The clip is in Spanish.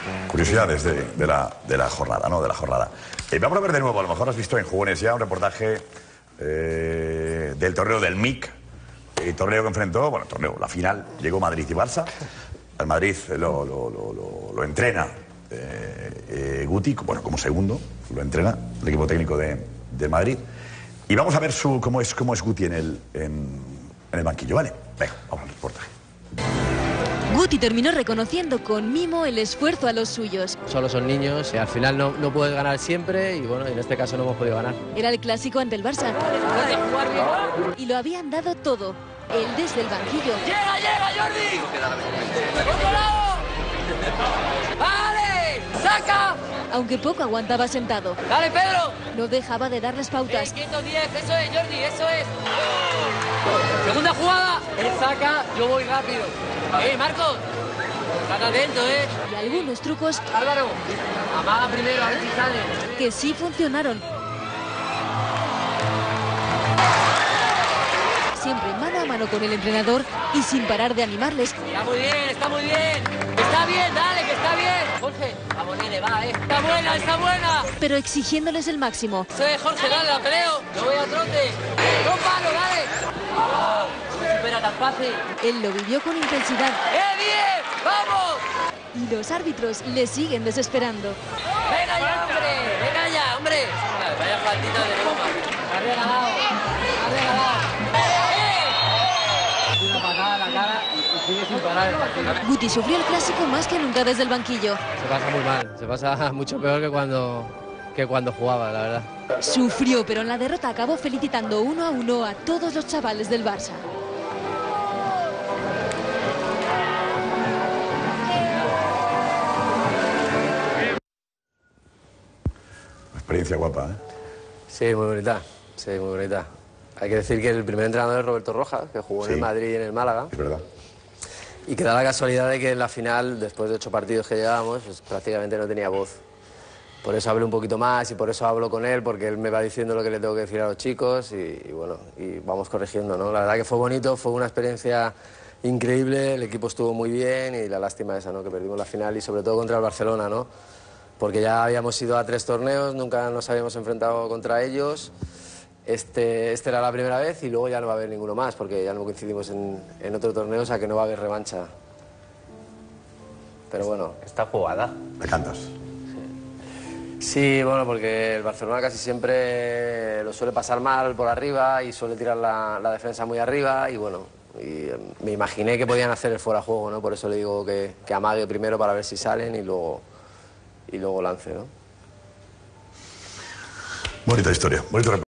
Curiosidades de la jornada, ¿no? De la jornada. Vamos a ver de nuevo, a lo mejor has visto en Jugones ya un reportaje del torneo del MIC, el torneo que enfrentó, bueno, la final, llegó Madrid y Barça. Al Madrid lo entrena Guti, bueno, como segundo, lo entrena el equipo técnico de Madrid. Y vamos a ver cómo es Guti en el banquillo, ¿vale? Venga, vamos al reportaje. Guti terminó reconociendo con mimo el esfuerzo a los suyos. Solo son niños, al final no puedes ganar siempre y bueno, en este caso no hemos podido ganar. Era el clásico ante el Barça. Y lo habían dado todo, él desde el banquillo. ¡Llega, Jordi! ¡Otro lado! ¡Vale! ¡Saca! Aunque poco aguantaba sentado. ¡Dale, Pedro! No dejaba de darles pautas. 110, eso es, Jordi, eso es. Segunda jugada, él saca, yo voy rápido. Marcos, estás atento, Y algunos trucos Álvaro, amaga primero, a ver si sale. que sí funcionaron. Siempre mano a mano con el entrenador y sin parar de animarles. Está muy bien, está muy bien. Está bien, dale, que está bien. Jorge, vamos, nene, va, Está buena, está buena. Pero exigiéndoles el máximo. Eso es, Jorge, dale, la peleo. Yo voy a trote. ¡Dos palos, dale! No supera tan fácil. Él lo vivió con intensidad. ¡Bien! ¡Vamos! Y los árbitros le siguen desesperando. ¡Venga ya, hombre! ¡Venga ya, hombre! Vaya faltita de goma. Ha regalado. Ha regalado. Una patada a la cara y sigue sin parar el partido. Guti sufrió el clásico más que nunca desde el banquillo. Se pasa muy mal, se pasa mucho peor que cuando jugaba, la verdad. Sufrió, pero en la derrota acabó felicitando 1-1 a todos los chavales del Barça. Experiencia guapa, ¿eh? Sí, muy bonita, sí, muy bonita. Hay que decir que el primer entrenador es Roberto Rojas, que jugó en el Madrid y en el Málaga. Es verdad. Y que da la casualidad de que en la final, después de 8 partidos que llevábamos, pues prácticamente no tenía voz. Por eso hablé un poquito más y por eso hablo con él, porque él me va diciendo lo que le tengo que decir a los chicos y bueno, y vamos corrigiendo, ¿no? La verdad que fue bonito, fue una experiencia increíble, el equipo estuvo muy bien y la lástima esa, ¿no? Que perdimos la final y sobre todo contra el Barcelona, ¿no? Porque ya habíamos ido a 3 torneos, nunca nos habíamos enfrentado contra ellos. Este era la primera vez y luego ya no va a haber ninguno más, porque ya no coincidimos en otro torneo, o sea que no va a haber revancha. Pero bueno. Esta jugada. ¿Me cantas? Sí, bueno, porque el Barcelona casi siempre lo suele pasar mal por arriba y suele tirar la defensa muy arriba y bueno, me imaginé que podían hacer el fuera de juego, ¿no? Por eso le digo que amague primero para ver si salen y luego lance, ¿no? Bonita historia, bonito